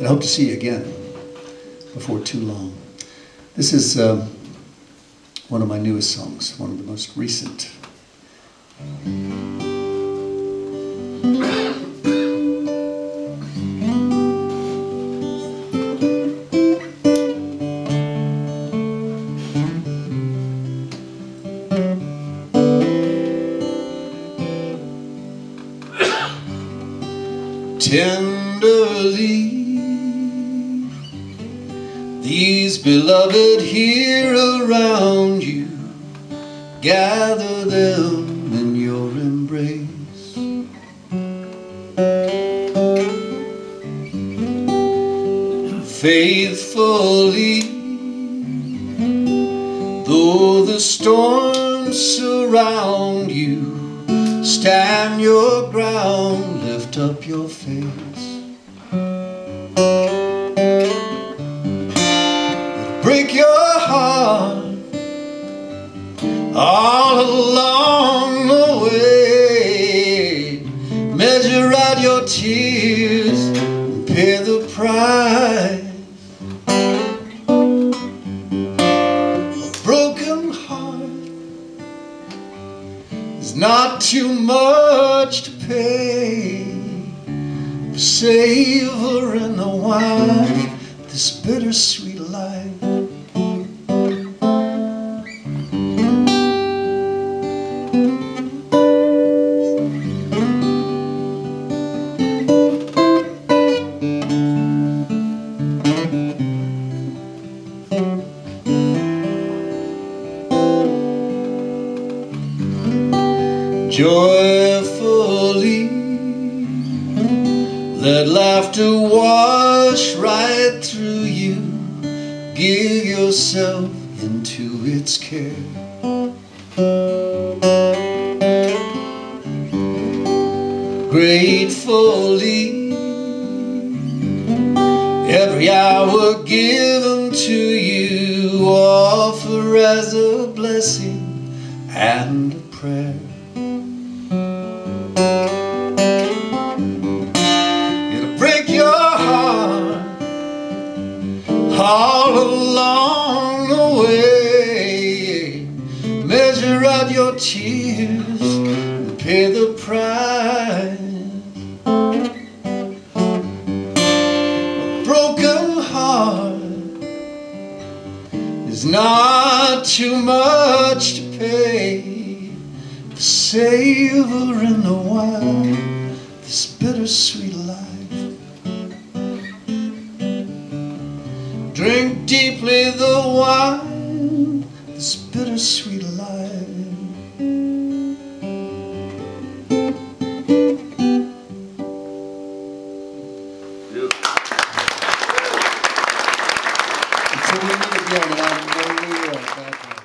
And I hope to see you again before too long. This is one of my newest songs, one of the most recent. Tenderly, these beloved here around you, gather them in your embrace. Faithfully, though the storms surround you, stand your ground, lift up your face. It'll break your heart all along the way. Measure out your tears and pay the price. A broken heart is not too much to pay for savoring the wine, this bittersweet life. Joyfully, let laughter wash right through you. Give yourself into its care. Gratefully, every hour given to you, offer as a blessing and a prayer. It'll break your heart all along the way. Measure out your tears and pay the price. A broken heart is not too much to pay for savoring the wine, this bittersweet life. Drink deeply the wine, this bittersweet life. Until we meet again, and I'm